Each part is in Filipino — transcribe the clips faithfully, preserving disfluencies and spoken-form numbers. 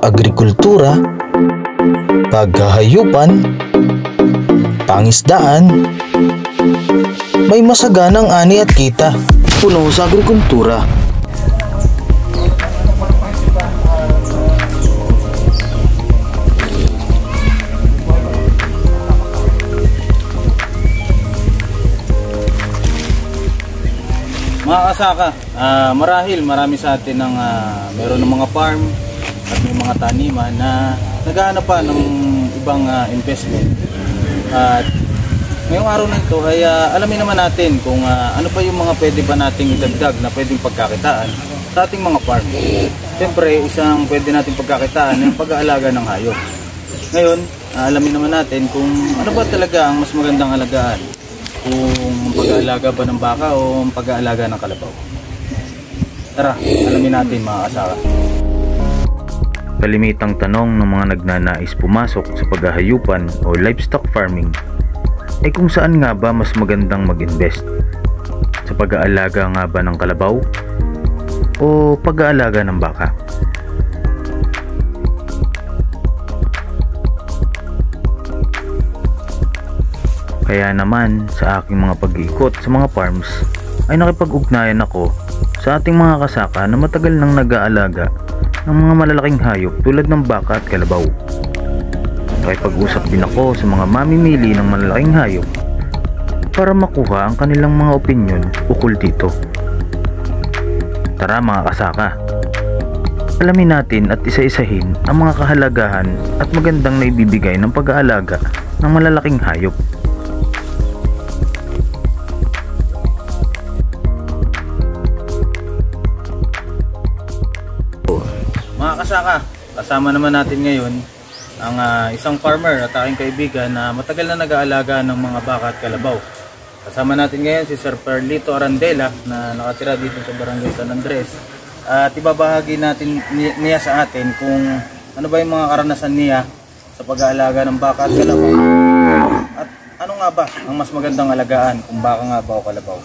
pag-agrikultura, paghahayupan, pangisdaan, may masaganang ani at kita puno sa agrikultura. Mga kasaka, uh, marahil marami sa atin ng uh, meron ng mga farm at may mga taniman na naghahanap pa ng ibang uh, investment. At ngayong araw na ito ay uh, alamin naman natin kung uh, ano pa yung mga pwede ba nating idagdag na pwedeng pagkakitaan sa ating mga farm. Siyempre, isang pwede nating pagkakitaan yung pag-aalaga ng hayop. Ngayon, uh, alamin naman natin kung ano ba talaga ang mas magandang alagaan. Kung pag-aalaga ba ng baka o pag-aalaga ng kalabaw. Tara, alamin natin mga kasaka. Kalimitang tanong ng mga nagnanais pumasok sa paghahayupan o livestock farming ay kung saan nga ba mas magandang mag-invest? Sa pag-aalaga nga ba ng kalabaw o pag-aalaga ng baka? Kaya naman sa aking mga pag-iikot sa mga farms ay nakipag-ugnayan ako sa ating mga kasaka na matagal nang nag-aalaga ng mga malalaking hayop tulad ng baka at kalabaw. Nakipag-usap din ako sa mga mamimili ng malalaking hayop para makuha ang kanilang mga opinyon ukol dito. Tara mga kasaka, alamin natin at isa-isahin ang mga kahalagahan at magandang naibibigay ng pag-aalaga ng malalaking hayop. Mga kasaka, kasama naman natin ngayon ang uh, isang farmer at aking kaibigan na matagal na nag-aalaga ng mga baka at kalabaw. Kasama natin ngayon si Sir Perlito Arandela na nakatira dito sa Barangay San Andres. At ibabahagi natin niya sa atin kung ano ba yung mga karanasan niya sa pag-aalaga ng baka at kalabaw. At ano nga ba ang mas magandang alagaan, kung baka nga ba o kalabaw?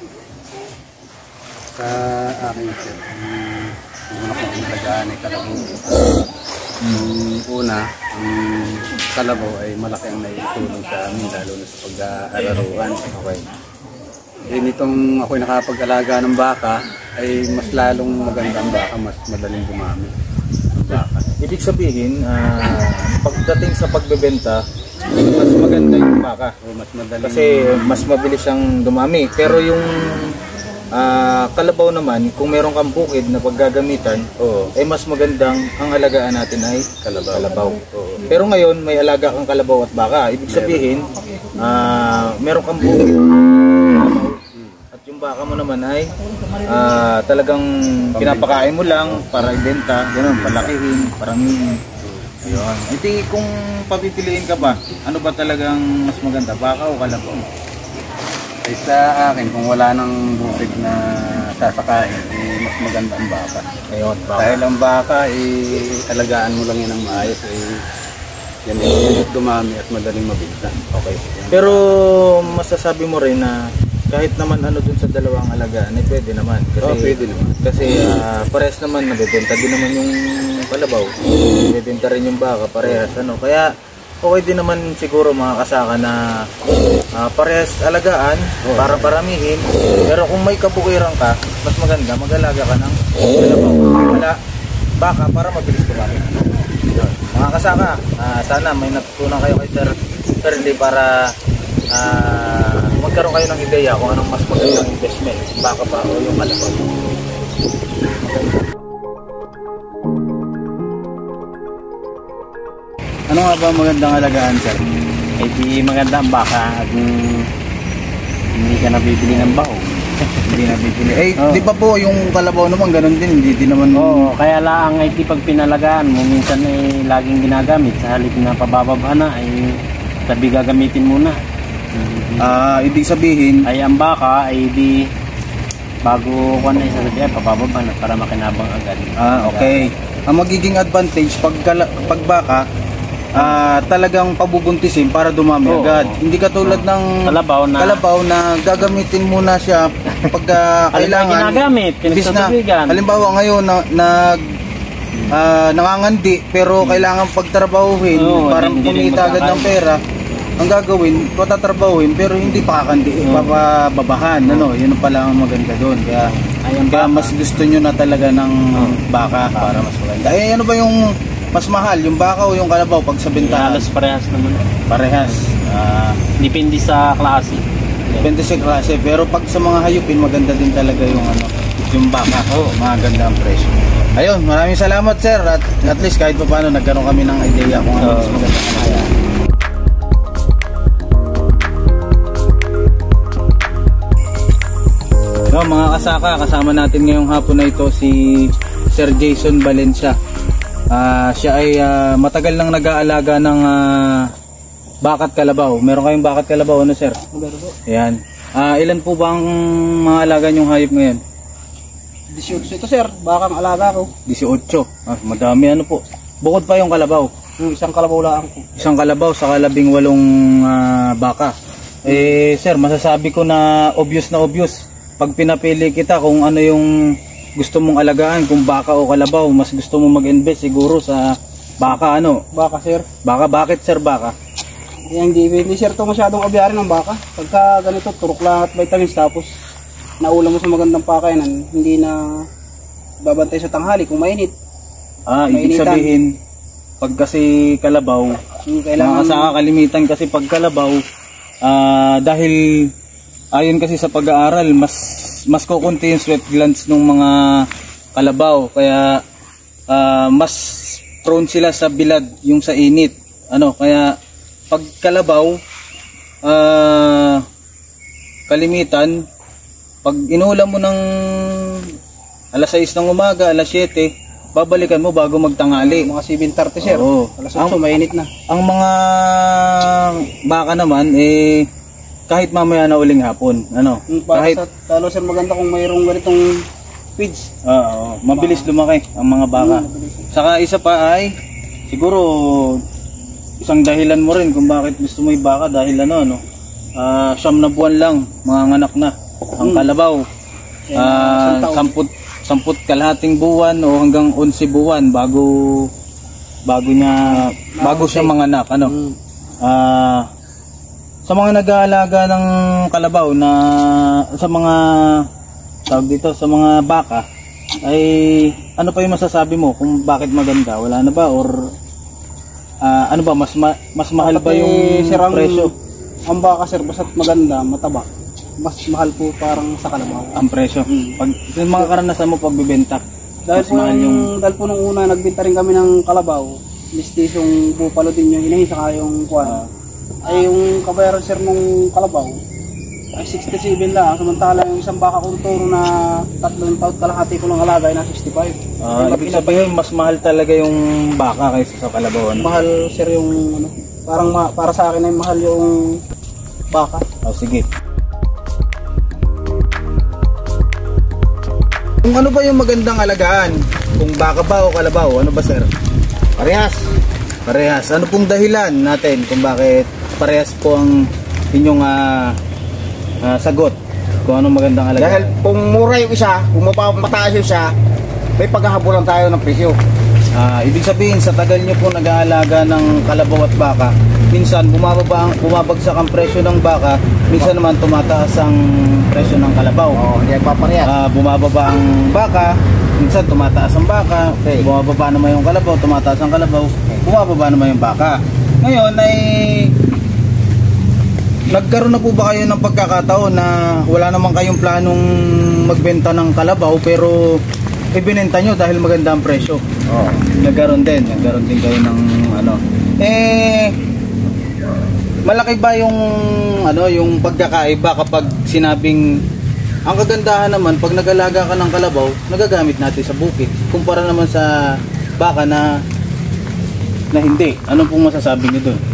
Sa akin sir, ang una kong alagaan ay kalabaw. Um, una, um, kalabaw ay malaki ang naitulong sa amin lalo na sa pag-aararuan. Okay. Eh, nitong ako'y nakapag-alaga ng baka ay mas lalong maganda ang baka, mas madaling dumami ang baka. Ibig sabihin, uh, pagdating sa pagbebenta, mas maganda yung baka. O, mas madaling kasi mas mabilis siyang dumami. Pero yung Uh, kalabaw naman, kung meron kang bukid na paggagamitan, oh, ay mas magandang ang alagaan natin ay kalabaw. kalabaw. Oh. Pero ngayon, may alaga kang kalabaw at baka. Ibig sabihin, uh, meron kang bukid at yung baka mo naman ay uh, talagang pinapakain mo lang para ibenta, gano'n, palakihin, paramihin. Ayun. Iti, kung papipiliin ka ba, ano ba talagang mas maganda, baka o kalabaw? Ay sa akin, kung wala nang bukid na sasakain, eh, mas maganda ang baka. Ayun, baka. Dahil ang baka, eh, alagaan mo lang yan ng maayos, eh, yan ay dumami at madaling mabigta. Okay. Pero masasabi mo rin na kahit naman ano dun sa dalawang alagaan, eh, pwede naman. Kasi, oh, pwede naman. Kasi uh, parehas naman, nabibenta din naman yung kalabaw. Nabibenta rin yung baka, parehas. Ano? Kaya, okay din naman siguro mga kasaka na uh, parehas alagaan para paramihin. Pero kung may kabukiran ka, mas maganda mag-alaga ka ng kalabaw. Wala baka para mabilis dumami. Mga kasaka, uh, sana may natutunan kayo kay Sir Perli para uh, magkaroon kayo ng ideya kung anong mas magandang investment, baka pa o yung kalabaw. Ano nga ba magandang alagaan, sir? Eh di maganda ang baka at mm, hindi ka nabibili ng baho. Hindi nabibili. Eh, oh. Di pa po yung kalabaw naman ganun din, hindi din naman. Oo, kaya lang ay di pag pinalagaan mo, minsan ay laging ginagamit. Sa halip na pabababa na, ay tabi gagamitin muna. Ah, uh, ibig sabihin, ay ang baka ay di bago kuan ay sasabihin, pabababa na para makinabang agad. Ah, okay. Ang magiging advantage pag, pag baka, Uh, talagang pabubuntisin para dumami oh, agad. Hindi katulad oh. ng kalabaw na, kalabaw na gagamitin muna siya pagka kailangan. Ginagamit, bis na, halimbawa ngayon na, nag ah, nangangandi pero kailangan pagtrabahuhin Oo, para hindi rin kumita agad ng magkakain. pera. Ang gagawin, patatrabahuhin pero hindi pakakandi, papababahan, ano, yun pala ang maganda doon. Kaya, Ayun, kaya baka. mas gusto nyo na talaga ng baka para mas maganda. Eh, ano ba yung mas mahal, yung baka o yung kalabaw pag sa bentahan? Halos parehas naman. Parehas. Ah, Depende sa klase. depende sa klase, pero pag sa mga hayupin, maganda din talaga yung ano, yung baka. Oh, maganda ang presyo. Ayun, maraming salamat sir, at at least kahit pa paano nagkaroon kami ng idea kung ano mas maganda ang kaya. So, mga kasaka, kasama natin ngayong hapon na ito si Sir Jason Valencia. Ah, siya ay ah, matagal nang nag-aalaga ng ah, bakat kalabaw. Meron kayong bakat kalabaw, ano sir? Meron po. Ayan. Ah, ilan po ba ang mga alaga niyong hayop ngayon? eighteen ito sir, baka ang alaga ko. eighteen. Ah, madami ano po. Bukod pa yung kalabaw. Yung isang kalabaw lang ko. Isang kalabaw sa labing walong ah, baka. Eh sir, masasabi ko na obvious na obvious. Pag pinapili kita kung ano yung gusto mong alagaan, kung baka o kalabaw, mas gusto mong mag-invest siguro sa baka ano. Baka sir. Baka, bakit sir baka? Yan, hindi, hindi sir ito masyadong abyarin ng baka. Pagka ganito, turok lang at vitamins tapos naulam mo sa magandang pakainan, hindi na babantay sa tanghali kung mainit. Ah, ibig Mainitan. sabihin, pag kasi kalabaw, Yung kailangan kailangan sa kalimitan kasi pag kalabaw, ah, dahil ayon kasi sa pag-aaral, mas mas kukunti yung sweat glands ng mga kalabaw, kaya ah, mas prone sila sa bilad, yung sa init. Ano, kaya pag kalabaw, ah, kalimitan, pag inulam mo ng alas sais ng umaga, alas siyete, babalikan mo bago magtangali. mga seven thirty sir. Oo. Alas otso, mainit na. Ang mga baka naman eh kahit mamaya na uling hapon, ano? Yung para Kahit sa talo sir, maganda kung mayroong ganitong feeds. oo, mabilis lumaki ang mga baka. Saka isa pa ay siguro isang dahilan mo rin kung bakit gusto mo 'yung baka dahil ano no. Ah, siyam na buwan lang mga anak na. Ang kalabaw ah, samput samput kalahating buwan o hanggang onse buwan bago bago niya bago siya manganak, ano. Ah, sa mga nag-aalaga ng kalabaw na sa mga tawag dito sa mga baka ay ano pa yung masasabi mo kung bakit maganda? Wala na ba or ah, ano ba mas ma- mas mahal ba yung Sir, ang- presyo? Ang baka sir, basta't maganda, mataba, mas mahal po parang sa kalabaw. Ang presyo. Pag yung mga karanasan mo pagbebenta, Dahil mas po, mahal yung... yung dahil po nung una, nagbenta rin kami ng kalabaw, mistisong bupalo din yung hinahin, saka yung kuwan. Ay yung kabayaran sir nung kalabaw, ay sixty-seven lang. Samantala yung isang baka kong turo na tatlong taon kalahati ko ng alaga ay na sixty-five. ah, ibig sabihin mas mahal talaga yung baka kaysa sa kalabaw, ano? Mahal sir yung, ano, parang ma- para sa akin ay mahal yung baka. Oh, sige. Kung ano ba yung magandang alagaan? Kung baka ba o kalabaw? Ano ba sir? Parehas. Parehas. Ano pong dahilan natin kung bakit parehas po ang inyong ah, ah, sagot? Kung anong magandang alagaan? Dahil kung mura yung isa, kung mapapataas yung isa, may paghahabulan tayo ng presyo. Ah, ibig sabihin sa tagal niyo po nag-aalaga ng kalabaw at baka, minsan bumababa ang bumabagsak ang presyo ng baka, minsan naman tumataas ang presyo ng kalabaw. Oo, hindi nagpaparehas. Ah, bumababa ang baka, minsan tumataas ang baka, Okay. bumababa naman yung kalabaw, tumataas ang kalabaw, bumababa naman yung baka. Ngayon ay nagkaroon na po ba kayo ng pagkakataon na wala naman kayong planong magbenta ng kalabaw pero ibinenta nyo dahil maganda ang presyo? Oo. Nagkaroon din, nagkaroon din kayo ng ano. Eh malaki ba yung ano, yung pagkakaiba kapag sinabing ang kagandahan naman pag nag-alaga ka ng kalabaw, nagagamit natin sa bukid kumpara naman sa baka na na hindi. Ano pong masasabi niyo doon?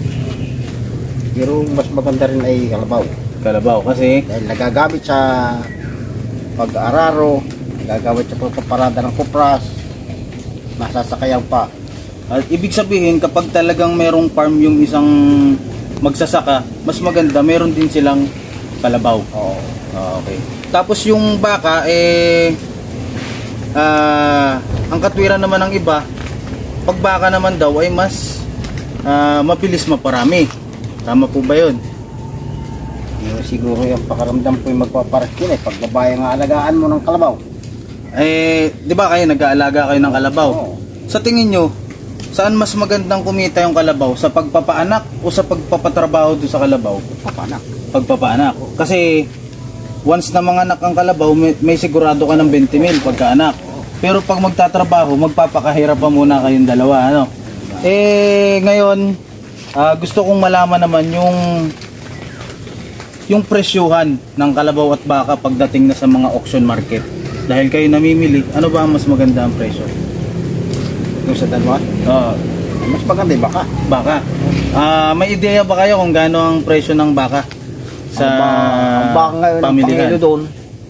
Pero mas maganda rin ay kalabaw. Kalabaw kasi Dahil nagagamit sa pag-araro, nagagamit sa pagpaparada ng kupras, masasakayan pa. at ibig sabihin kapag talagang merong farm yung isang magsasaka, mas maganda meron din silang kalabaw. Oo. Ah, okay. Tapos yung baka eh ah ang katwiran naman ng iba, pag baka naman daw ay mas ah, mabilis maparami. Tama po ba yun? Eh, siguro yung pakaramdam ko yung magpaparakil eh. Pag babae nga alagaan mo ng kalabaw. Eh, di ba kayo nag-aalaga kayo ng kalabaw? Oo. Sa tingin nyo, saan mas magandang kumita yung kalabaw? Sa pagpapaanak o sa pagpapatrabaho doon sa kalabaw? Papanak. Pagpapaanak. Kasi once na manganak ang kalabaw, may, may sigurado ka ng twenty mil pagkaanak. Pero pag magtatrabaho, magpapakahirap pa muna kayong dalawa, ano? Eh, ngayon, ah, gusto kong malaman naman yung yung presyuhan ng kalabaw at baka pagdating na sa mga auction market. Dahil kayo namimili, ano ba ang mas maganda ang presyo? Yung sa dalawa, Oo, mas maganda yung baka. baka. Ah, may ideya ba kayo kung gaano ang presyo ng baka sa Ang ba- ang baka ngayon, ang pamilihan? pangilo doon,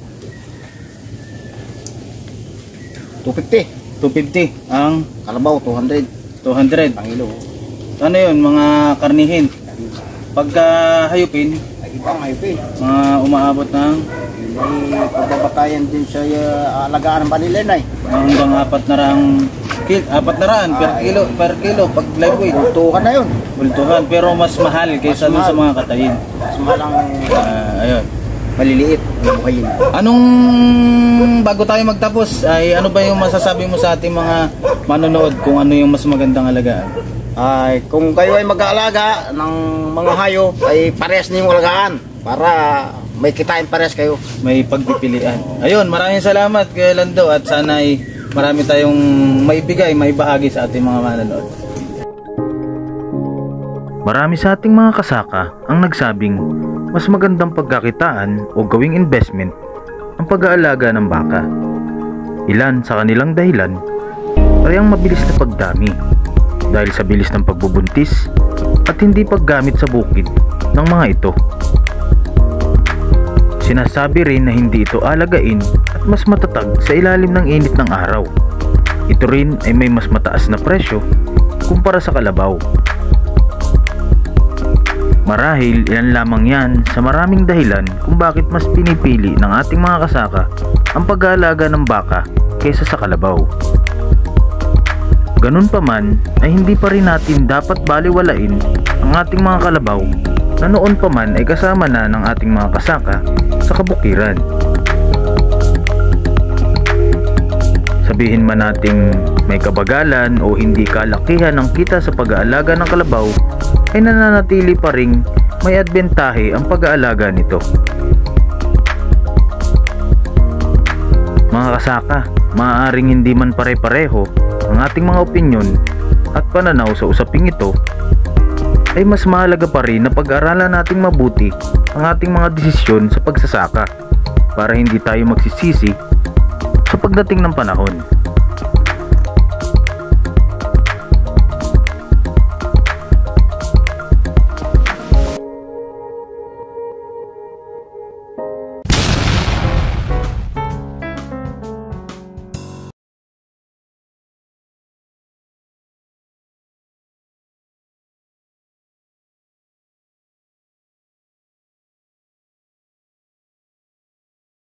two fifty. two fifty ang Kalabaw, two hundred. two hundred. Pangilo. Ano yun, mga karnihin. Pagka hayupin, Ay, ibang ayop eh. mga umaabot ng May pagbabatayan din sa uh, alagaan ng panilin ay. hanggang apat na rang kil, apat na raan per Ah, kilo, per kilo pag live weight. Tutukan na yun. Bultuhan, pero mas mahal kaysa Mas dun sa mahal. mga katayin. Mas malang Ah, ayun. maliliit. Buhayin. Anong bago tayo magtapos ay ano ba yung masasabi mo sa ating mga manonood kung ano yung mas magandang alagaan? Ay, kung kayo ay mag-aalaga ng mga hayop, ay pares niyong alagaan para may kitain pares kayo. May pagpipilian. Ayun, maraming salamat kay Lando at sana ay marami tayong maibigay, maibahagi sa ating mga manonood. Marami sa ating mga kasaka ang nagsabing mas magandang pagkakitaan o gawing investment ang pag-aalaga ng baka. Ilan sa kanilang dahilan ay ang mabilis na pagdami dahil sa bilis ng pagbubuntis at hindi paggamit sa bukid ng mga ito. Sinasabi rin na hindi ito alagain at mas matatag sa ilalim ng init ng araw. Ito rin ay may mas mataas na presyo kumpara sa kalabaw. Marahil ilan lamang yan sa maraming dahilan kung bakit mas pinipili ng ating mga kasaka ang pag-aalaga ng baka kaysa sa kalabaw. Ganun pa man ay hindi pa rin natin dapat baliwalain ang ating mga kalabaw na noon pa man ay kasama na ng ating mga kasaka sa kabukiran. Sabihin man nating may kabagalan o hindi kalakihan ng kita sa pag-aalaga ng kalabaw, ay nananatili pa ring may adbentahe ang pag-aalaga nito. Mga kasaka, maaaring hindi man pare-pareho ang ating mga opinyon at pananaw sa usaping ito, ay mas mahalaga pa rin na pag-aralan nating mabuti ang ating mga desisyon sa pagsasaka para hindi tayo magsisisi sa pagdating ng panahon.